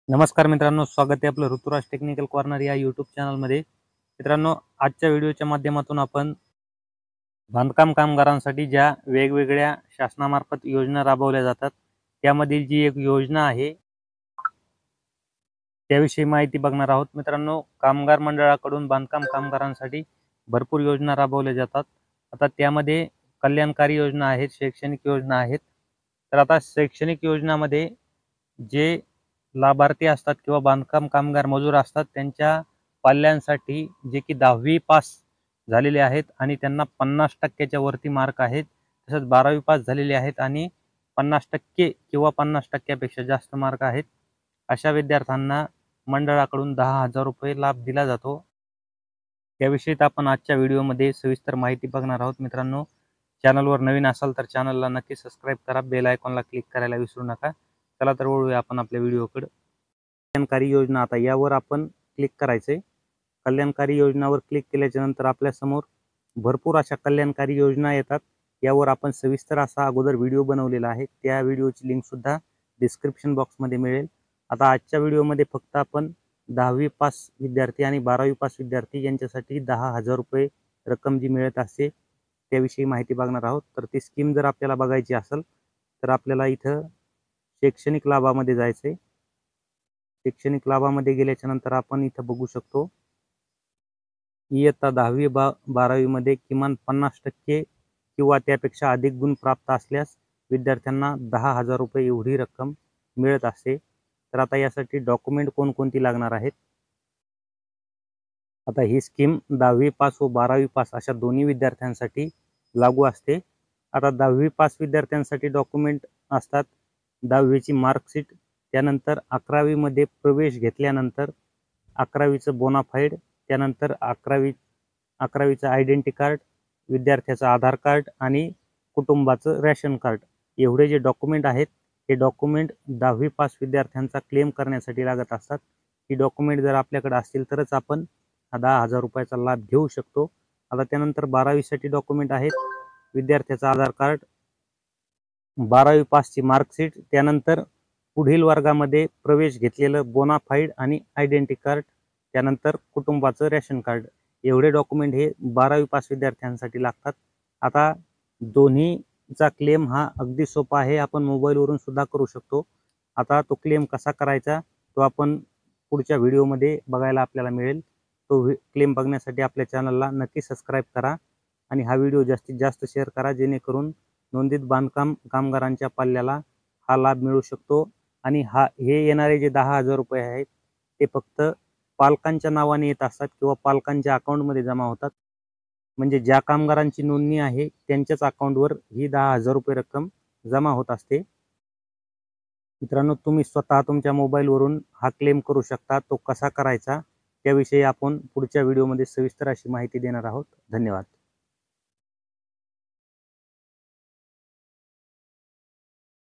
नमस्कार मित्रांनो, स्वागत आहे आपलं ऋतुराज टेक्निकल कॉर्नर या यूट्यूब चॅनलमध्ये। मित्रांनो, आजच्या व्हिडिओच्या माध्यमातून आपण बांधकाम कामगारांसाठी ज्या वेगवेगळ्या शासनामार्फत योजना राबवल्या जातात त्यामधील जी एक योजना आहे त्याविषयी माहिती बघणार आहोत। मित्रांनो, कामगार मंडळाकडून बांधकाम कामगारांसाठी भरपूर योजना राबवल्या जातात। आता त्यामध्ये कल्याणकारी योजना आहेत, शैक्षणिक योजना आहेत। तर आता शैक्षणिक योजनामध्ये जे लाभार्थी असतात किंवा बांधकाम कामगार मजूर असतात त्यांच्या पाल्यांसाठी जे की 10वी पास झालेले आहेत आणि त्यांना 50% वरती मार्क आहेत, तसंच 12वी पास झालेले आहेत आणि 50% किंवा 50% पेक्षा जास्त मार्क आहेत, अशा विद्यार्थ्यांना मंडळाकडून 10,000 रुपये लाभ दिला जातो। त्याविषयी आपण आजच्या व्हिडिओमध्ये सविस्तर माहिती बघणार आहोत। मित्रांनो, चॅनलवर नवीन असाल तर चॅनलला नक्की सबस्क्राईब करा, बेल आयकॉनला क्लिक करायला विसरू नका। चला तर वळूया आपण आपल्या व्हिडिओकडे। कल्याणकारी योजना, आता यावर आपण क्लिक करायचे। कल्याणकारी योजनावर क्लिक केल्याच्या नंतर आपल्या समोर भरपूर अशा कल्याणकारी योजना येतात। यावर आपण सविस्तर असा अगोदर व्हिडिओ बनवलेला आहे, त्या व्हिडिओची लिंक सुद्धा डिस्क्रिप्शन बॉक्समध्ये मिळेल। आता आजच्या व्हिडिओमध्ये फक्त आपण 10वी पास विद्यार्थी आणि 12वी पास विद्यार्थी यांच्यासाठी 10,000 रुपये रक्कम जी मिळत असते त्याविषयी माहिती बघणार आहोत। तर ती स्कीम जर आपल्याला बघायची असेल तर आपल्याला इथं शैक्षणिक लाभामध्ये जायचे। शैक्षणिक लाभामध्ये गेल्याच्या नंतर आपण इथं बघू शकतो, इयत्ता 10वी 12वी मध्ये किमान 50% किंवा त्यापेक्षा अधिक गुण प्राप्त असल्यास विद्यार्थ्यांना 10,000 रुपये एवढी रक्कम मिळत असते। तर आता यासाठी डॉक्युमेंट कोणकोणती लागणार आहेत? आता ही स्कीम 10वी पास व 12वी पास अशा दोन्ही विद्यार्थ्यांसाठी लागू असते। आता 10वी पास विद्यार्थ्यांसाठी डॉक्युमेंट असतात 10वीची मार्कशीट, त्यानंतर 11वी मध्ये प्रवेश घेतल्यानंतर 11वीचं बोनाफाईड, त्यानंतर 11वीचं आयडेंटिटी कार्ड, विद्यार्थ्याचं आधार कार्ड आणि कुटुंबाचं रॅशन कार्ड, एवढे जे डॉक्युमेंट आहेत हे डॉक्युमेंट 10वी पास विद्यार्थ्यांचा क्लेम करण्यासाठी लागत असतात। ही डॉक्युमेंट जर आपल्याकडे असतील तरच आपण 10,000 रुपयाचा लाभ घेऊ शकतो। आता त्यानंतर 12वीसाठी डॉक्युमेंट आहेत विद्यार्थ्याचं आधार कार्ड, 12वी पासची मार्कशीट, त्यानंतर पुढील वर्गामध्ये प्रवेश घेतलेलं बोनाफाईड आणि आयडेंटिटी कार्ड, त्यानंतर कुटुंबाचं रॅशन कार्ड, एवढे डॉक्युमेंट हे 12वी पास विद्यार्थ्यांसाठी लागतात। आता दोन्हीचा क्लेम हा अगदी सोपा आहे, आपण मोबाईलवरून सुद्धा करू शकतो। आता तो क्लेम कसा करायचा तो आपण पुढच्या व्हिडिओमध्ये बघायला आपल्याला मिळेल। तो क्लेम बघण्यासाठी आपल्या चॅनलला नक्की सबस्क्राईब करा आणि हा व्हिडिओ जास्तीत जास्त शेअर करा, जेणेकरून नोंदीत बांधकाम कामगारांच्या पाल्याला हा लाभ मिळू शकतो। आणि हे येणारे जे 10,000 रुपये आहेत ते फक्त पालकांच्या नावाने येत असतात किंवा पालकांच्या अकाउंटमध्ये जमा होतात। म्हणजे ज्या कामगारांची नोंदणी आहे त्यांच्याच अकाउंटवर ही 10,000 रुपये रक्कम जमा होत असते। मित्रांनो, तुम्ही स्वतः तुमच्या मोबाईलवरून हा क्लेम करू शकता। तो कसा करायचा त्याविषयी आपण पुढच्या व्हिडिओमध्ये सविस्तर अशी माहिती देणार आहोत। धन्यवाद।